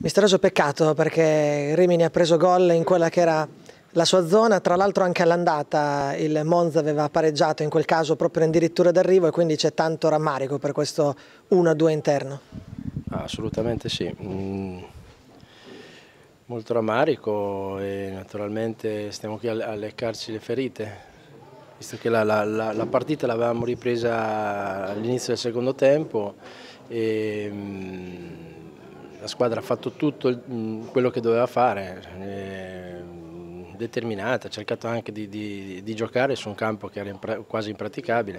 Misterioso peccato perché Rimini ha preso gol in quella che era la sua zona, tra l'altro anche all'andata il Monza aveva pareggiato in quel caso proprio addirittura d'arrivo e quindi c'è tanto rammarico per questo 1-2 interno. Assolutamente sì, molto rammarico e naturalmente stiamo qui a leccarci le ferite, visto che la partita l'avevamo ripresa all'inizio del secondo tempo e la squadra ha fatto tutto quello che doveva fare, determinata, ha cercato anche di giocare su un campo che era quasi impraticabile.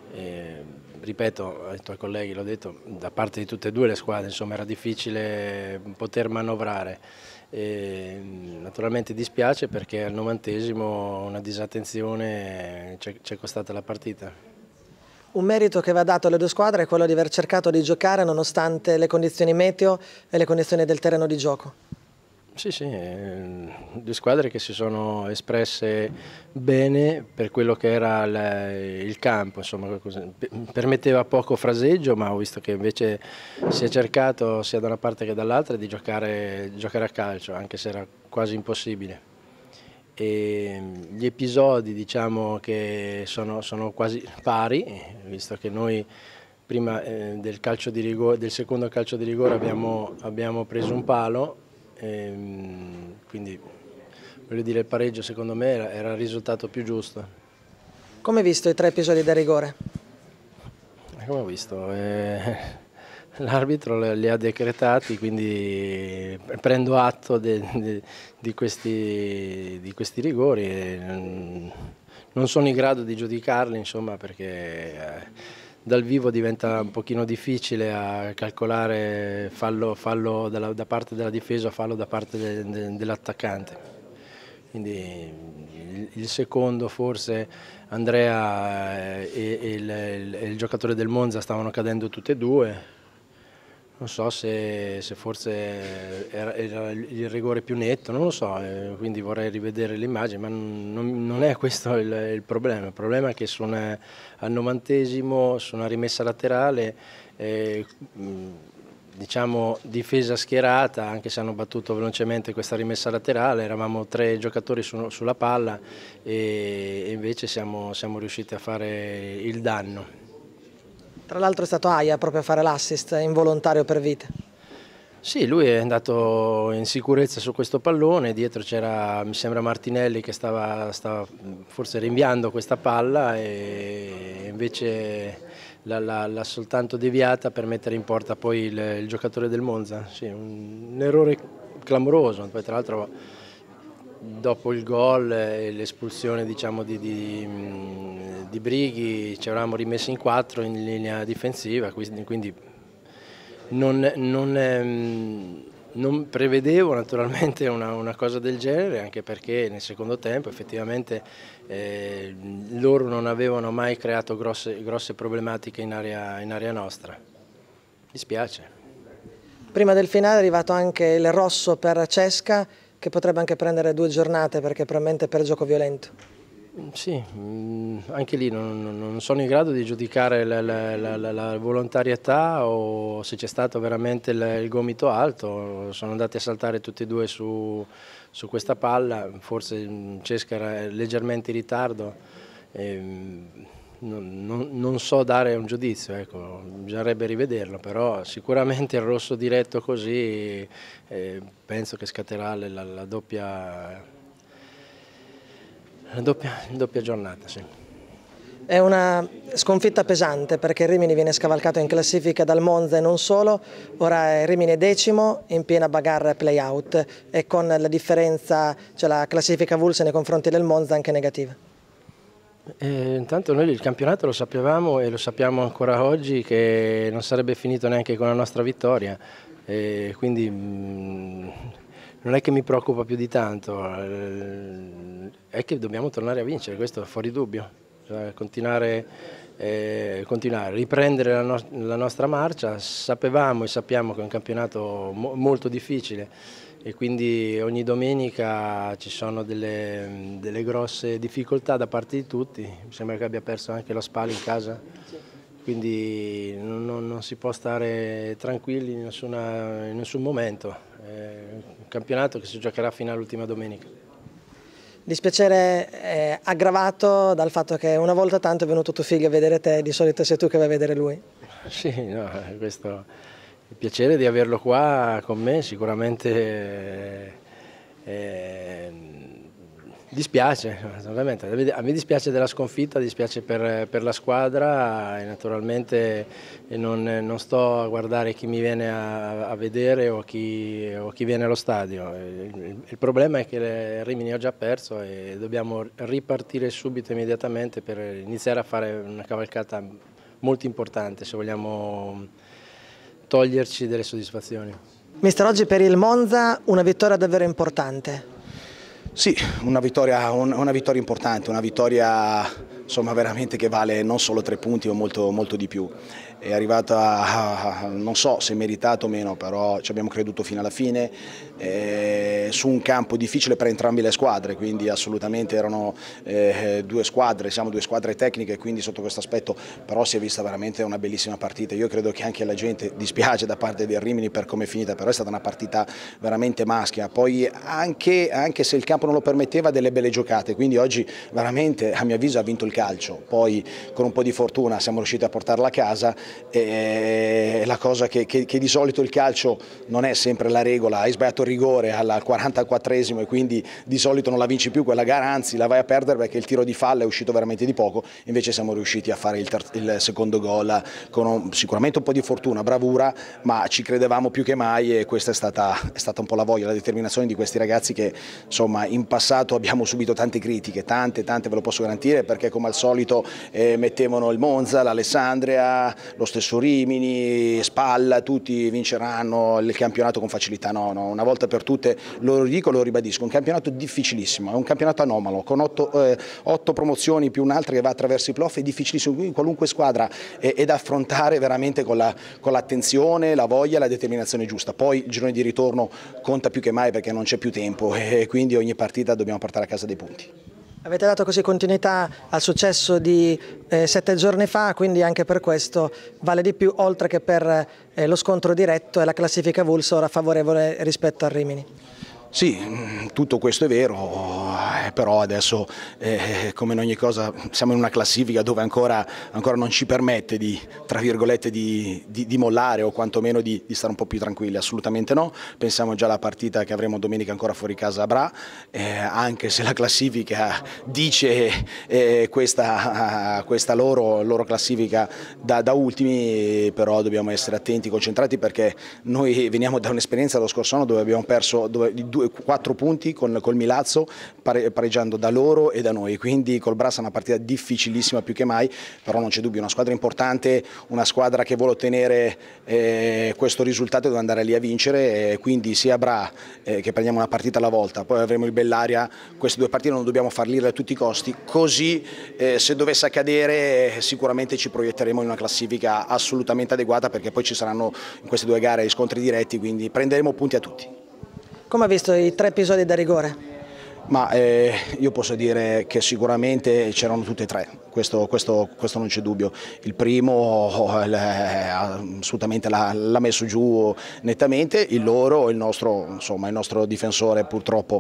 Ripeto, ai tuoi colleghi l'ho detto, da parte di tutte e due le squadre insomma, era difficile poter manovrare. Naturalmente dispiace perché al 90° una disattenzione ci è costata la partita. Un merito che va dato alle due squadre è quello di aver cercato di giocare nonostante le condizioni meteo e le condizioni del terreno di gioco. Sì, sì, due squadre che si sono espresse bene per quello che era il campo, insomma, permetteva poco fraseggio, ma ho visto che invece si è cercato sia da una parte che dall'altra di giocare a calcio, anche se era quasi impossibile. E gli episodi diciamo che sono quasi pari, visto che noi prima del secondo calcio di rigore abbiamo preso un palo, quindi voglio dire il pareggio secondo me era il risultato più giusto. Come hai visto i 3 episodi da rigore? Come ho visto? L'arbitro li ha decretati, quindi prendo atto di questi rigori e non sono in grado di giudicarli, insomma, perché dal vivo diventa un pochino difficile a calcolare fallo da parte della difesa o fallo da parte dell'attaccante. Quindi il secondo forse Andrea e il giocatore del Monza stavano cadendo tutte e due. Non so se forse era il rigore più netto, non lo so, quindi vorrei rivedere l'immagine, ma non è questo il problema. Il problema è che al 90° su una rimessa laterale, diciamo difesa schierata, anche se hanno battuto velocemente questa rimessa laterale, eravamo 3 giocatori sulla palla e invece siamo riusciti a fare il danno. Tra l'altro è stato Aia proprio a fare l'assist involontario per Vite. Sì, lui è andato in sicurezza su questo pallone, dietro c'era mi sembra Martinelli che stava forse rinviando questa palla e invece l'ha soltanto deviata per mettere in porta poi il giocatore del Monza. Sì, un errore clamoroso, poi tra l'altro dopo il gol e l'espulsione diciamo, di Brighi ci eravamo rimessi in 4 in linea difensiva, quindi non prevedevo naturalmente una cosa del genere, anche perché nel secondo tempo effettivamente loro non avevano mai creato grosse problematiche in area nostra. Dispiace. Prima del finale è arrivato anche il rosso per Cesca, che potrebbe anche prendere 2 giornate perché probabilmente per gioco violento. Sì, anche lì non sono in grado di giudicare la volontarietà o se c'è stato veramente il gomito alto. Sono andati a saltare tutti e due su questa palla, forse Cesca era leggermente in ritardo. Non so dare un giudizio, ecco, bisognerebbe rivederlo, però sicuramente il rosso diretto così penso che scatterà la doppia giornata. Sì. È una sconfitta pesante perché il Rimini viene scavalcato in classifica dal Monza e non solo, ora il Rimini è 10° in piena bagarre play-out e con la differenza, cioè la classifica avulsa nei confronti del Monza anche negativa. Intanto noi il campionato lo sapevamo e lo sappiamo ancora oggi che non sarebbe finito neanche con la nostra vittoria, quindi non è che mi preoccupa più di tanto, è che dobbiamo tornare a vincere, questo è fuori dubbio, cioè, continuare, riprendere la nostra marcia. Sapevamo e sappiamo che è un campionato molto difficile e quindi ogni domenica ci sono delle grosse difficoltà da parte di tutti. Mi sembra che abbia perso anche lo Spal in casa, quindi non si può stare tranquilli in nessun momento. campionato che si giocherà fino all'ultima domenica. Dispiacere aggravato dal fatto che una volta tanto è venuto tuo figlio a vedere te, di solito sei tu che vai a vedere lui. Sì, no, questo, il piacere di averlo qua con me sicuramente dispiace, ovviamente. A me dispiace della sconfitta, dispiace per la squadra e naturalmente non sto a guardare chi mi viene a vedere o chi viene allo stadio. Il problema è che Rimini ha già perso e dobbiamo ripartire subito, immediatamente, per iniziare a fare una cavalcata molto importante se vogliamo toglierci delle soddisfazioni. Mister, oggi per il Monza una vittoria davvero importante. Sì, una vittoria importante, una vittoria insomma veramente che vale non solo 3 punti ma molto di più. È arrivata, non so se meritato o meno, però ci abbiamo creduto fino alla fine, su un campo difficile per entrambe le squadre, quindi assolutamente erano siamo 2 squadre tecniche, quindi sotto questo aspetto però si è vista veramente una bellissima partita. Io credo che anche alla gente dispiace da parte del Rimini per come è finita, però è stata una partita veramente maschia, poi anche se il campo non lo permetteva, delle belle giocate, quindi oggi veramente a mio avviso ha vinto il calcio, poi con un po' di fortuna siamo riusciti a portarla a casa. La cosa che di solito il calcio non è sempre la regola, hai sbagliato il rigore al 44esimo e quindi di solito non la vinci più quella gara, anzi la vai a perdere perché il tiro di fallo è uscito veramente di poco, invece siamo riusciti a fare il secondo gol con sicuramente un po' di fortuna, bravura, ma ci credevamo più che mai e questa è stata un po' la voglia, la determinazione di questi ragazzi che insomma in passato abbiamo subito tante critiche, tante ve lo posso garantire, perché come al solito mettevano il Monza, l'Alessandria, lo stesso Rimini, Spalla, tutti vinceranno il campionato con facilità. No, una volta per tutte lo dico, lo ribadisco, un campionato difficilissimo, è un campionato anomalo, con 8 promozioni più un'altra che va attraverso i playoff, è difficilissimo, quindi qualunque squadra è da affrontare veramente con l'attenzione, la voglia e la determinazione giusta. Poi il girone di ritorno conta più che mai perché non c'è più tempo e quindi ogni partita dobbiamo portare a casa dei punti. Avete dato così continuità al successo di 7 giorni fa, quindi anche per questo vale di più, oltre che per lo scontro diretto, e la classifica avulsa ora favorevole rispetto al Rimini. Sì, tutto questo è vero, però adesso come in ogni cosa siamo in una classifica dove ancora non ci permette tra virgolette di mollare o quantomeno di stare un po' più tranquilli, assolutamente no. Pensiamo già alla partita che avremo domenica ancora fuori casa a Bra, anche se la classifica dice questa loro classifica da ultimi, però dobbiamo essere attenti, concentrati, perché noi veniamo da un'esperienza lo scorso anno dove abbiamo perso 4 punti col Milazzo, pareggiando da loro e da noi, quindi col Brassa è una partita difficilissima più che mai, però non c'è dubbio, una squadra importante, una squadra che vuole ottenere questo risultato, deve andare lì a vincere, quindi sia Bra che prendiamo una partita alla volta, poi avremo il Bellaria, queste 2 partite non dobbiamo farle a tutti i costi, così se dovesse accadere sicuramente ci proietteremo in una classifica assolutamente adeguata, perché poi ci saranno in queste 2 gare scontri diretti, quindi prenderemo punti a tutti. Come ha visto i 3 episodi da rigore? Ma io posso dire che sicuramente c'erano tutte e 3, questo non c'è dubbio. Il primo assolutamente l'ha messo giù nettamente, il nostro difensore purtroppo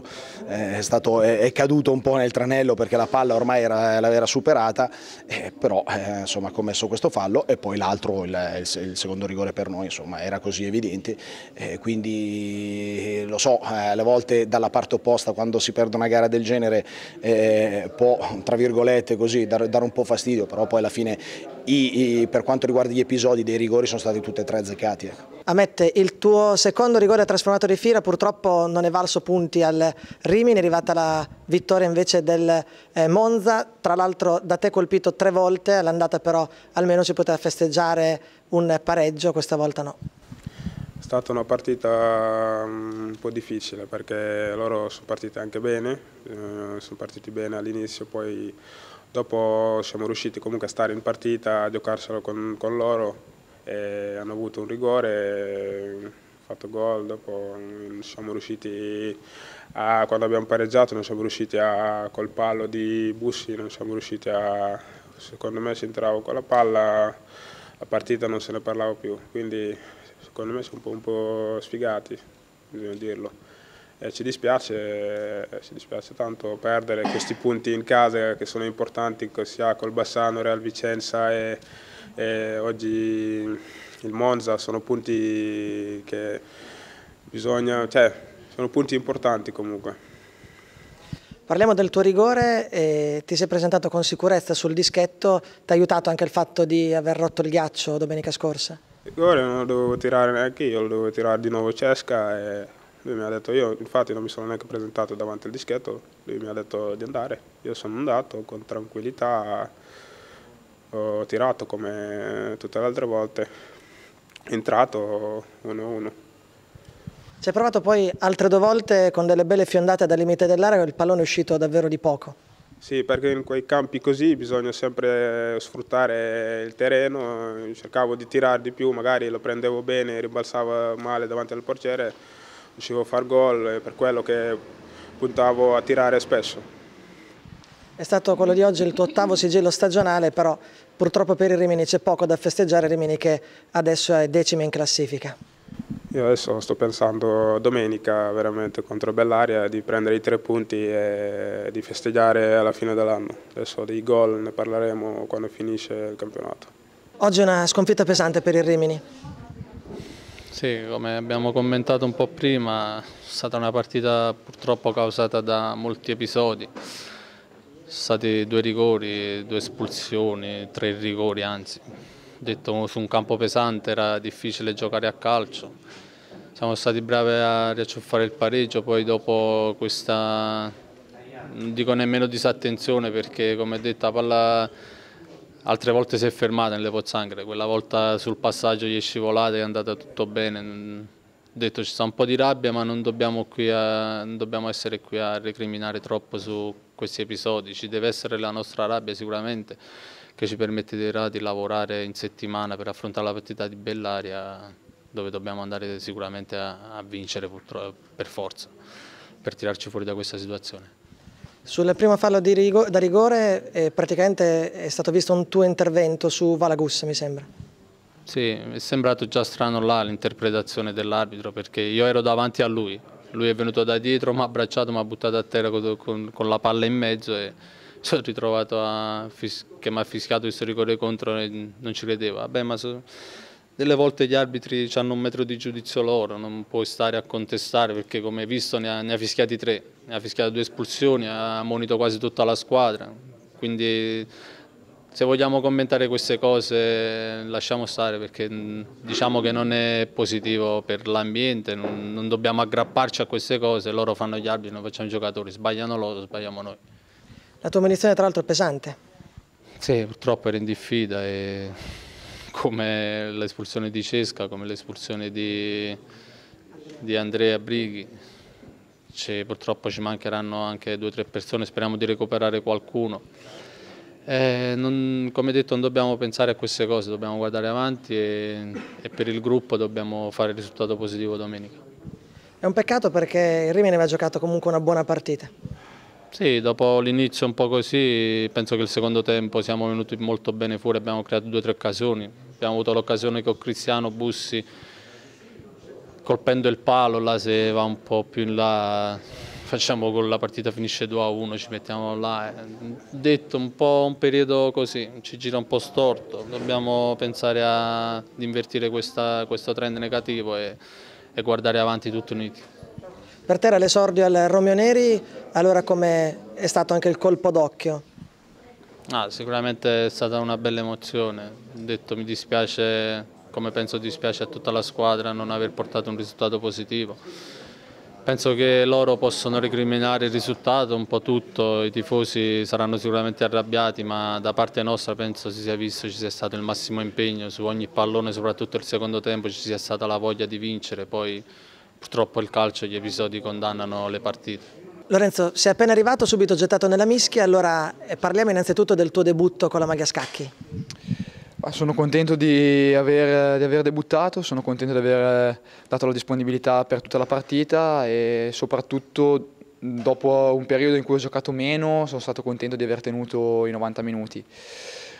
è caduto un po' nel tranello perché la palla ormai l'aveva superata, però insomma ha commesso questo fallo, e poi l'altro, il secondo rigore per noi, insomma era così evidente, quindi lo so, alle volte dalla parte opposta quando si perde una gara del genere può, tra virgolette così, dare un po' fastidio, però poi alla fine per quanto riguarda gli episodi dei rigori sono stati tutti e 3 azzeccati. Ammette, il tuo secondo rigore trasformato di fila purtroppo non è valso punti al Rimini, è arrivata la vittoria invece del Monza, tra l'altro da te colpito 3 volte, all'andata però almeno si poteva festeggiare un pareggio, questa volta no. È stata una partita un po' difficile perché loro sono partiti anche bene, sono partiti bene all'inizio, poi dopo siamo riusciti comunque a stare in partita, a giocarselo con loro, e hanno avuto un rigore, fatto gol, dopo non siamo riusciti quando abbiamo pareggiato non siamo riusciti col palo di Bussi, non siamo riusciti secondo me se entravo con la palla la partita non se ne parlava più, quindi secondo me sono un po' sfigati, bisogna dirlo. e ci dispiace tanto perdere questi punti in casa che sono importanti sia col Bassano, Real Vicenza e oggi il Monza, sono punti che sono punti importanti comunque. Parliamo del tuo rigore, ti sei presentato con sicurezza sul dischetto, ti ha aiutato anche il fatto di aver rotto il ghiaccio domenica scorsa? Il rigore non lo dovevo tirare neanche io, lo dovevo tirare di nuovo Cesca e lui mi ha detto, io infatti non mi sono neanche presentato davanti al dischetto, lui mi ha detto di andare, io sono andato con tranquillità, ho tirato come tutte le altre volte, è entrato 1-1. Ci hai provato poi altre 2 volte con delle belle fiondate dal limite dell'area, il pallone è uscito davvero di poco. Sì, perché in quei campi così bisogna sempre sfruttare il terreno, cercavo di tirare di più, magari lo prendevo bene, rimbalzava male davanti al portiere, riuscivo a far gol, è per quello che puntavo a tirare spesso. È stato quello di oggi il tuo 8º sigillo stagionale, però purtroppo per il Rimini c'è poco da festeggiare, Rimini che adesso è 10º in classifica. Io adesso sto pensando domenica veramente contro Bellaria di prendere i 3 punti e di festeggiare alla fine dell'anno. Adesso dei gol ne parleremo quando finisce il campionato. Oggi è una sconfitta pesante per il Rimini. Sì, come abbiamo commentato un po' prima, è stata una partita purtroppo causata da molti episodi. Sono stati 2 rigori, 2 espulsioni, 3 rigori anzi. Detto su un campo pesante era difficile giocare a calcio. Siamo stati bravi a riacciuffare il pareggio, poi dopo questa, non dico nemmeno disattenzione perché come detto la palla altre volte si è fermata nelle pozzanghere, quella volta sul passaggio gli è scivolata e è andata tutto bene. Detto ci sta un po' di rabbia ma non dobbiamo essere qui a recriminare troppo su questi episodi, ci deve essere la nostra rabbia sicuramente che ci permetterà di lavorare in settimana per affrontare la partita di Bellaria dove dobbiamo andare sicuramente a vincere per forza, per tirarci fuori da questa situazione. Sul primo fallo da rigore praticamente è stato visto un tuo intervento su Valagus, mi sembra. Sì, mi è sembrato già strano là l'interpretazione dell'arbitro perché io ero davanti a lui è venuto da dietro, mi ha abbracciato, mi ha buttato a terra con la palla in mezzo e sono ritrovato che mi ha fischiato questo rigore contro e non ci credevo. Vabbè, ma delle volte gli arbitri hanno un metro di giudizio loro, non puoi stare a contestare perché come hai visto ne ha fischiati 3, ne ha fischiato 2 espulsioni, ha ammonito quasi tutta la squadra, quindi se vogliamo commentare queste cose lasciamo stare perché diciamo che non è positivo per l'ambiente, non dobbiamo aggrapparci a queste cose, loro fanno gli arbitri, noi facciamo i giocatori, sbagliano loro, sbagliamo noi. La tua munizione tra l'altro è pesante. Sì, purtroppo era in diffida e come l'espulsione di Cesca, come l'espulsione di Andrea Brighi, purtroppo ci mancheranno anche 2 o 3 persone, speriamo di recuperare qualcuno. Come detto non dobbiamo pensare a queste cose, dobbiamo guardare avanti e per il gruppo dobbiamo fare il risultato positivo domenica. È un peccato perché il Rimini aveva giocato comunque una buona partita. Sì, dopo l'inizio un po' così, penso che il secondo tempo siamo venuti molto bene fuori, abbiamo creato 2 o 3 occasioni, abbiamo avuto l'occasione con Cristiano Bussi colpendo il palo, là se va un po' più in là facciamo gol, la partita finisce 2-1, ci mettiamo là. Detto un po' un periodo così, ci gira un po' storto, dobbiamo pensare ad invertire questo trend negativo e guardare avanti tutti uniti. Per te era l'esordio al Romeo Neri, allora come è stato anche il colpo d'occhio? Sicuramente è stata una bella emozione, detto mi dispiace, come penso dispiace a tutta la squadra non aver portato un risultato positivo. Penso che loro possono recriminare il risultato, un po' tutto, i tifosi saranno sicuramente arrabbiati, ma da parte nostra penso si sia visto, ci sia stato il massimo impegno su ogni pallone, soprattutto il secondo tempo, ci sia stata la voglia di vincere, poi purtroppo il calcio, gli episodi condannano le partite. Lorenzo, sei appena arrivato, subito gettato nella mischia, allora parliamo innanzitutto del tuo debutto con la maglia scacchi. Sono contento di aver debuttato, sono contento di aver dato la disponibilità per tutta la partita e soprattutto dopo un periodo in cui ho giocato meno sono stato contento di aver tenuto i 90 minuti.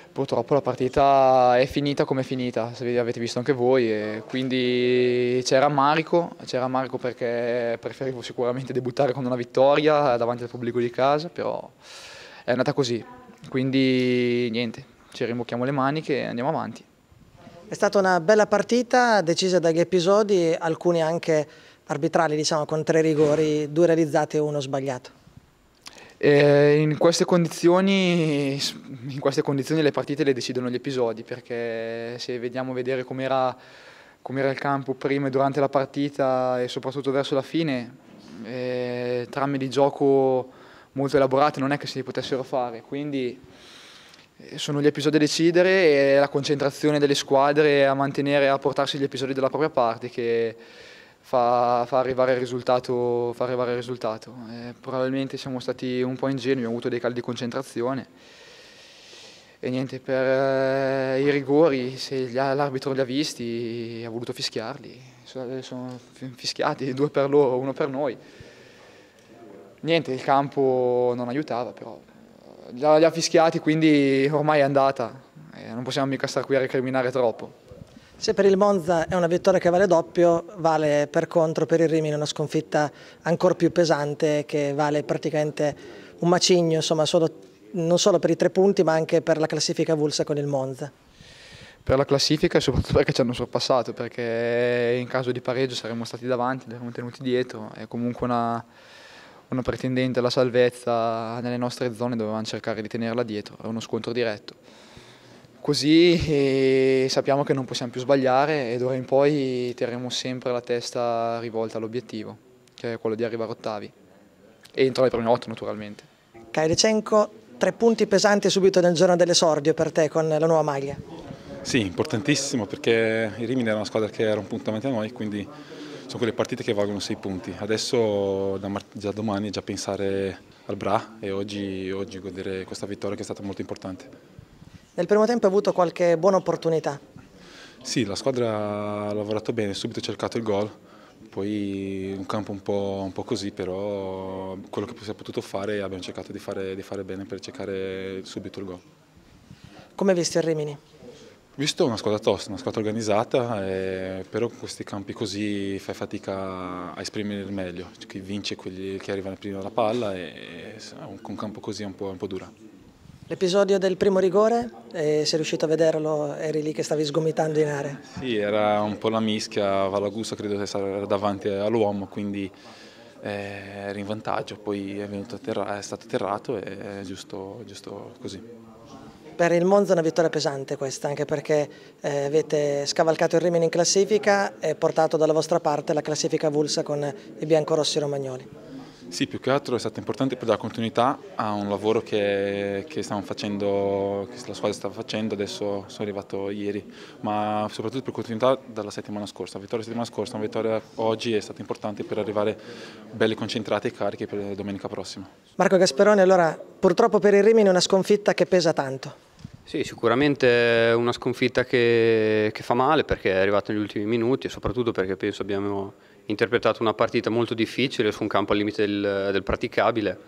purtroppo la partita è finita come è finita, se avete visto anche voi, e quindi c'è rammarico perché preferivo sicuramente debuttare con una vittoria davanti al pubblico di casa, però è andata così, quindi niente, ci rimbocchiamo le maniche e andiamo avanti. È stata una bella partita, decisa dagli episodi, alcuni anche arbitrali, diciamo, con 3 rigori, 2 realizzati e 1 sbagliato. In queste condizioni le partite le decidono gli episodi, perché se vediamo vedere com'era il campo prima e durante la partita e soprattutto verso la fine, trame di gioco molto elaborate non è che si potessero fare, quindi sono gli episodi a decidere e la concentrazione delle squadre a portarsi gli episodi dalla propria parte che fa arrivare il risultato. Probabilmente siamo stati un po' ingenui, abbiamo avuto dei cali di concentrazione e niente, per i rigori, se l'arbitro li ha visti, ha voluto fischiarli, sono fischiati, 2 per loro, 1 per noi. Niente, il campo non aiutava, però li ha fischiati, quindi ormai è andata, non possiamo mica stare qui a recriminare troppo. Se per il Monza è una vittoria che vale doppio, vale per contro per il Rimini una sconfitta ancora più pesante che vale praticamente un macigno, insomma, non solo per i 3 punti ma anche per la classifica avulsa con il Monza. Per la classifica e soprattutto perché ci hanno sorpassato, perché in caso di pareggio saremmo stati davanti, li avremmo tenuti dietro, è comunque una pretendente alla salvezza nelle nostre zone, dovevamo cercare di tenerla dietro, è uno scontro diretto. Così sappiamo che non possiamo più sbagliare e d'ora in poi terremo sempre la testa rivolta all'obiettivo, che è quello di arrivare ottavi e entro le prime 8 naturalmente. Kairychenko, 3 punti pesanti subito nel giorno dell'esordio per te con la nuova maglia. Sì, importantissimo, perché il Rimini era una squadra che era un punto davanti a noi, quindi sono quelle partite che valgono 6 punti. Adesso già domani già pensare al Bra e oggi godere questa vittoria che è stata molto importante. Nel primo tempo hai avuto qualche buona opportunità? Sì, la squadra ha lavorato bene, subito ha cercato il gol, poi un campo un po' così, però quello che si è potuto fare abbiamo cercato di fare bene per cercare subito il gol. Come hai visto il Rimini? Visto una squadra tosta, una squadra organizzata, però con questi campi così fai fatica a esprimere il meglio, chi vince quelli che arrivano prima alla palla e con un campo così è un po' dura. L'episodio del primo rigore, sei riuscito a vederlo, eri lì che stavi sgomitando in area? Sì, era un po' la mischia, Valagusa credo che era davanti all'uomo, quindi era in vantaggio, poi è stato atterrato e è giusto così. Per il Monza è una vittoria pesante questa, anche perché avete scavalcato il Rimini in classifica e portato dalla vostra parte la classifica avulsa con i biancorossi romagnoli. Sì, più che altro è stato importante per dare continuità a un lavoro che stavamo facendo, che la squadra stava facendo, adesso sono arrivato ieri, ma soprattutto per continuità dalla settimana scorsa. La vittoria settimana scorsa, una vittoria oggi è stata importante per arrivare belli concentrati e carichi per domenica prossima. Marco Gasperoni, allora purtroppo per il Rimini è una sconfitta che pesa tanto. Sì, sicuramente è una sconfitta che fa male perché è arrivata negli ultimi minuti e soprattutto perché penso abbiamo interpretato una partita molto difficile su un campo al limite del praticabile,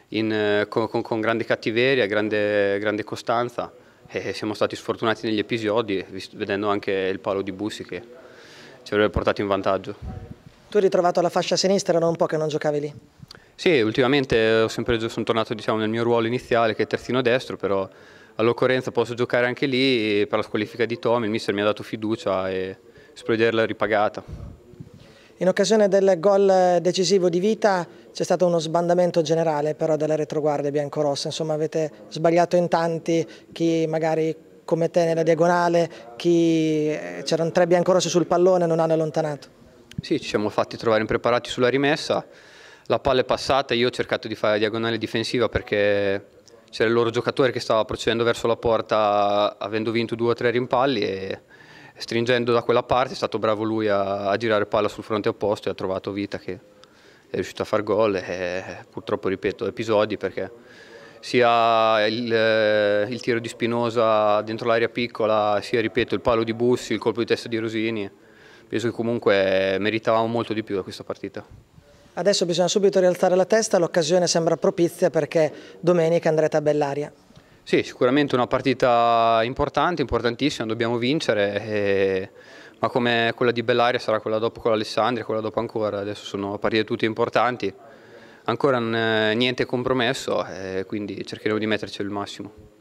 con grande cattiveria, grande costanza e siamo stati sfortunati negli episodi, vedendo anche il palo di Bussi che ci avrebbe portato in vantaggio. Tu hai ritrovato la fascia sinistra, era un po' che non giocavi lì? Sì, ultimamente sono tornato nel mio ruolo iniziale che è terzino destro, però all'occorrenza posso giocare anche lì per la squalifica di Tomi, il mister mi ha dato fiducia e spero di averla ripagata. In occasione del gol decisivo di Vita c'è stato uno sbandamento generale però della retroguardia biancorossa, insomma avete sbagliato in tanti, chi magari come te nella diagonale, c'erano 3 biancorossi sul pallone e non hanno allontanato. Sì, ci siamo fatti trovare impreparati sulla rimessa, la palla è passata, io ho cercato di fare diagonale difensiva perché c'era il loro giocatore che stava procedendo verso la porta avendo vinto 2 o 3 rimpalli e stringendo da quella parte è stato bravo lui a girare palla sul fronte opposto e ha trovato Vita che è riuscito a far gol e purtroppo ripeto episodi perché sia il tiro di Spinosa dentro l'area piccola sia ripeto il palo di Bussi, il colpo di testa di Rosini, penso che comunque meritavamo molto di più da questa partita. Adesso bisogna subito rialzare la testa, l'occasione sembra propizia perché domenica andrete a Bellaria. Sì, sicuramente una partita importante, importantissima, dobbiamo vincere, ma come quella di Bellaria sarà quella dopo con l'Alessandria, quella dopo ancora, adesso sono partite tutte importanti, ancora niente compromesso, quindi cercheremo di metterci il massimo.